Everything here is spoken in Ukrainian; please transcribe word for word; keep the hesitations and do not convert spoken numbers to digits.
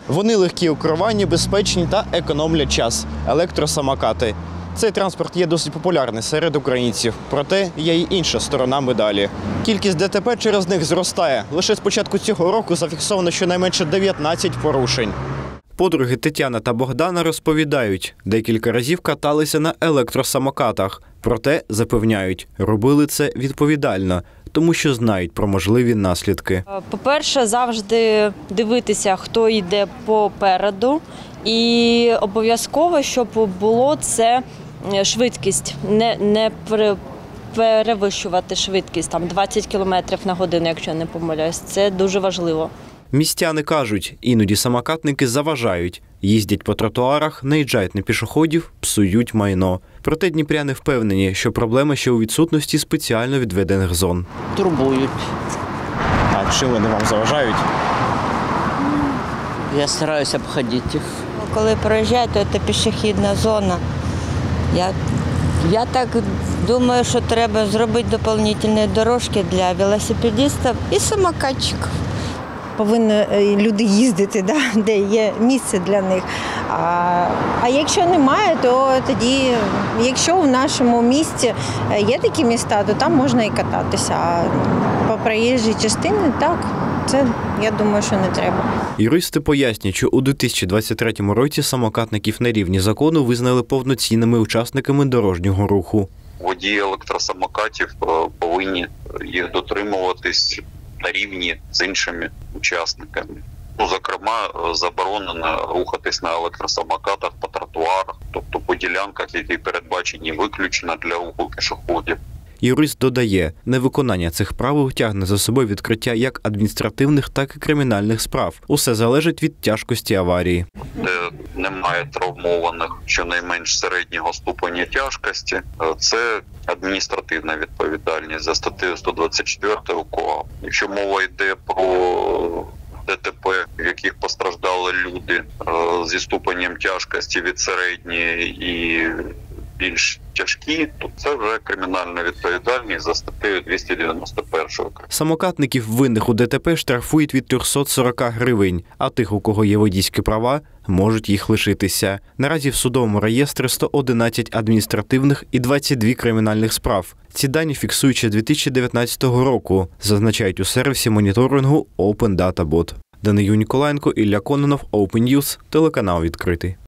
Вони легкі у керуванні, безпечні та економлять час – електросамокати. Цей транспорт є досить популярний серед українців. Проте є й інша сторона медалі. Кількість ДТП через них зростає. Лише з початку цього року зафіксовано щонайменше дев'ятнадцять порушень. Подруги Тетяна та Богдана розповідають, декілька разів каталися на електросамокатах. Проте, запевняють, робили це відповідально, тому що знають про можливі наслідки. По-перше, завжди дивитися, хто йде попереду. І обов'язково, щоб було це швидкість, не, не перевищувати швидкість, там двадцять кілометрів на годину, якщо не помиляюсь. Це дуже важливо. Містяни кажуть, іноді самокатники заважають. Їздять по тротуарах, наїжджають на пішоходів, псують майно. Проте дніпряни впевнені, що проблема ще у відсутності спеціально відведених зон. Турбують. А чи вони вам заважають? Я стараюся обходити їх. Коли проїжджаю, то це пішохідна зона. Я, я так думаю, що треба зробити доповнительні дорожки для велосипедистів і самокатчиків. Повинні люди їздити, да, де є місце для них. А, а якщо немає, то тоді, якщо в нашому місті є такі міста, то там можна і кататися. А по проїжджій частині, так, це, я думаю, що не треба. Юристи пояснюють, що у дві тисячі двадцять третьому році самокатників на рівні закону визнали повноцінними учасниками дорожнього руху. Водії електросамокатів повинні їх дотримуватись на рівні з іншими учасниками. Ну, зокрема, заборонено рухатись на електросамокатах по тротуарах, тобто по ділянках, які передбачені виключно для руху пішоходів. Юрист додає, невиконання цих правил тягне за собою відкриття як адміністративних, так і кримінальних справ. Усе залежить від тяжкості аварії. Де немає травмованих щонайменш середнього ступеня тяжкості, це адміністративна відповідальність за статтею сто двадцять чотири КУАП. Якщо мова йде про ДТП, в яких постраждали люди зі ступенем тяжкості від середньої і більш тяжкі, то це вже кримінальна відповідальність за статтею двісті дев'яносто один. Самокатників винних у ДТП штрафують від трьохсот сорока гривень, а тих, у кого є водійські права, можуть їх лишитися. Наразі в судовому реєстрі сто одинадцять адміністративних і двадцять дві кримінальних справ. Ці дані фіксують ще дві тисячі дев'ятнадцятого року, зазначають у сервісі моніторингу Open Data Bot. Данию Ніколаєнко, Ілля Кононов, Open News, телеканал відкритий.